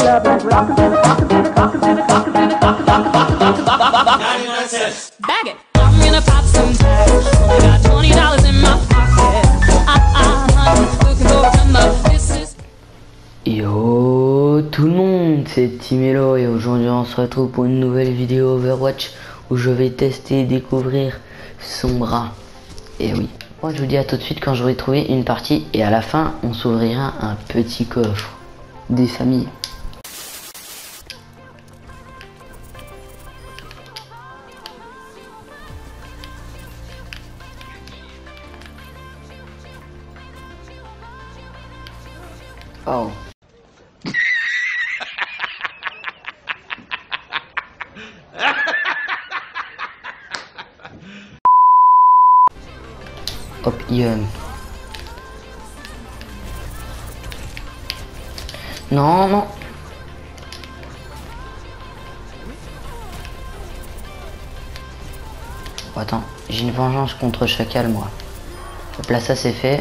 Bag it. I'm gonna pop some tags. Only got $20 in my pocket. Honey, looking for a come up. This is. Yo tout le monde, c'est Timelo et aujourd'hui on se retrouve pour une nouvelle vidéo Overwatch où je vais tester et découvrir Sombra. Et oui, moi je vous dis à tout de suite quand j'aurai trouvé une partie et à la fin on s'ouvrira un petit coffre des familles. Oh. Hop, non, non. Oh, attends, j'ai une vengeance contre Chacal, moi. Hop là, ça c'est fait.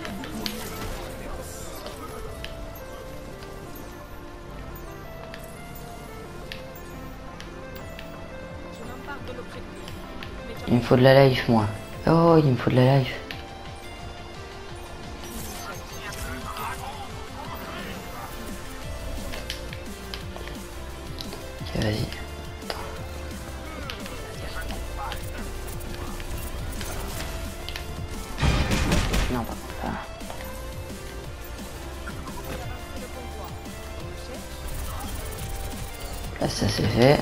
Il me faut de la life, moi. Oh, il me faut de la life. Ok, vas-y. Attends. Non, pas. Là, ça c'est fait.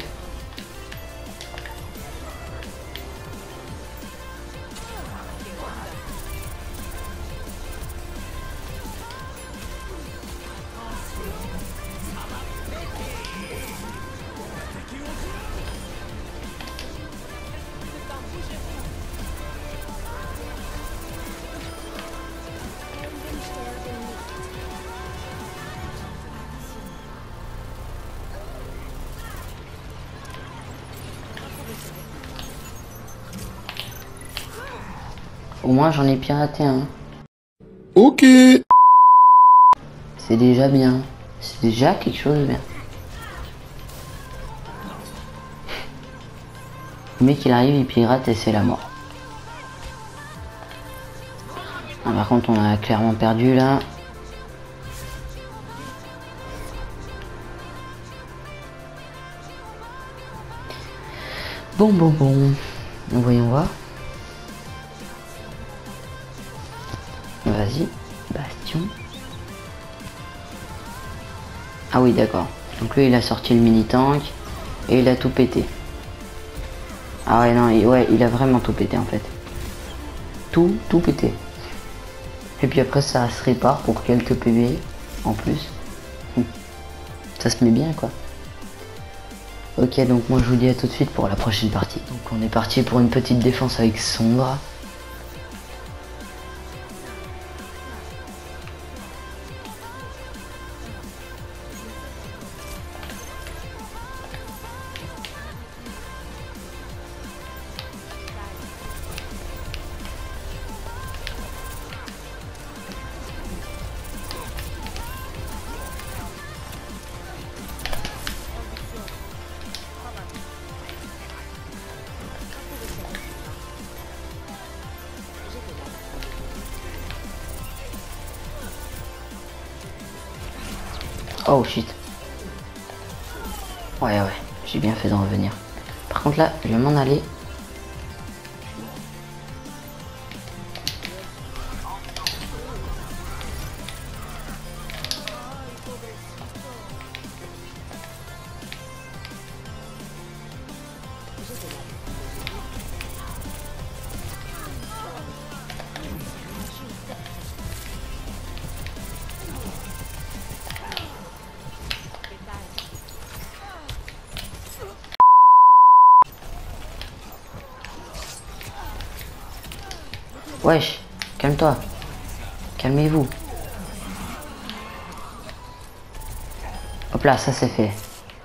Au moins j'en ai piraté un. Ok. C'est déjà bien. C'est déjà quelque chose de bien. Le mec il arrive, il pirate et c'est la mort. Ah, par contre on a clairement perdu là. Bon. Voyons voir. Vas-y, Bastion. Ah oui, d'accord. Donc lui, il a sorti le mini-tank et il a tout pété. Ah ouais, non, il a vraiment tout pété en fait. Tout pété. Et puis après, ça se répare pour quelques PV en plus. Ça se met bien, quoi. Ok, donc moi, je vous dis à tout de suite pour la prochaine partie. Donc on est parti pour une petite défense avec Sombra. Oh shit. Ouais, j'ai bien fait d'en revenir. Par contre là, je vais m'en aller. Wesh, calme-toi. Calmez-vous. Hop là, ça c'est fait.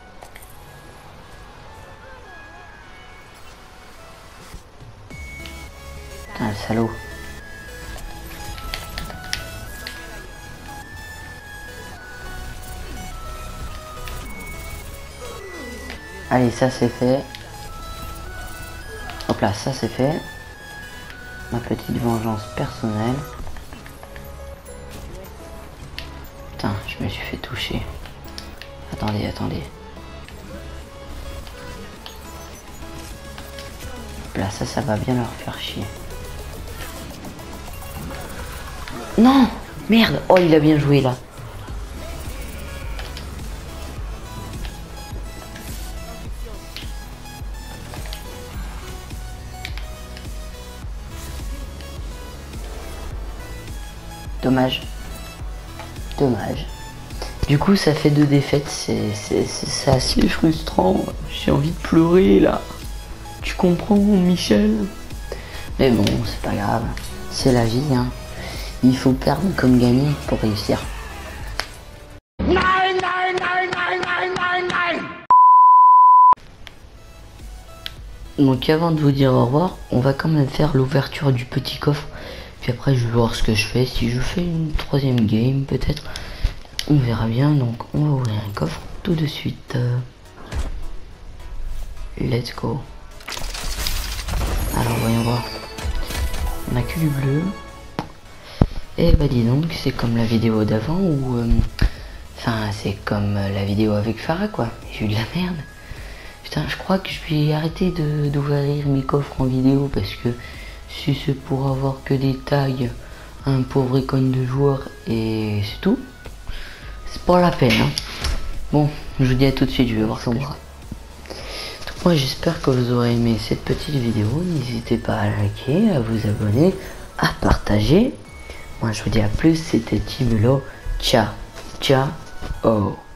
Putain, le salaud. Allez, ça c'est fait. Hop là, ça c'est fait. Ma petite vengeance personnelle. Putain, je me suis fait toucher. Attendez, attendez. Hop là, ça va bien leur faire chier. Non! Merde! Oh, il a bien joué là. Dommage. Dommage. Du coup, ça fait 2 défaites. C'est assez frustrant. J'ai envie de pleurer là. Tu comprends, Michel? Mais bon, c'est pas grave. C'est la vie, hein. Il faut perdre comme gagner pour réussir. Donc avant de vous dire au revoir, on va quand même faire l'ouverture du petit coffre. Puis après je vais voir ce que je fais. Si je fais une 3e game peut-être. On verra bien. Donc on va ouvrir un coffre tout de suite. Let's go. Alors voyons voir. On a que du bleu. Et bah dis donc, c'est comme la vidéo d'avant où... Enfin, c'est comme la vidéo avec Farah quoi. J'ai eu de la merde. Putain, je crois que je vais arrêter d'ouvrir mes coffres en vidéo parce que si c'est pour avoir que des tags, un pauvre icône de joueur et c'est tout, c'est pas la peine. Hein. Bon, je vous dis à tout de suite, je vais voir son bras. Donc moi j'espère que vous aurez aimé cette petite vidéo. N'hésitez pas à liker, à vous abonner, à partager. Moi je vous dis à plus, c'était Timulo. Ciao, ciao.